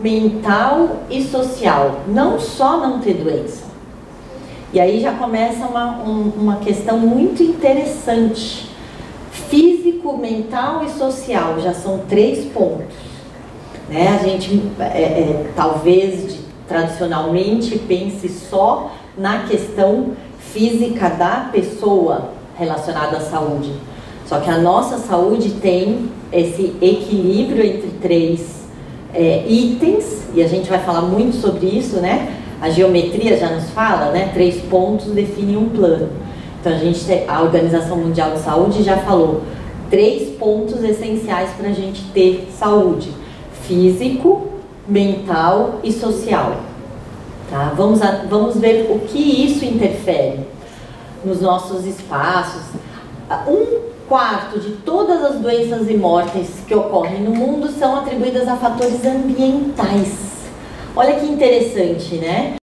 mental e social, não só não ter doença. E aí já começa uma questão muito interessante. Físico, mental e social, já são 3 pontos. Né? A gente talvez tradicionalmente pense só na questão física da pessoa relacionada à saúde. Só que a nossa saúde tem esse equilíbrio entre 3 itens, e a gente vai falar muito sobre isso, né? A geometria já nos fala, né? 3 pontos definem um plano. Então a Organização Mundial de Saúde já falou 3 pontos essenciais para a gente ter saúde: físico, mental e social. Tá? Vamos ver o que isso interfere nos nossos espaços. 1/4 de todas as doenças e mortes que ocorrem no mundo são atribuídas a fatores ambientais. Olha que interessante, né?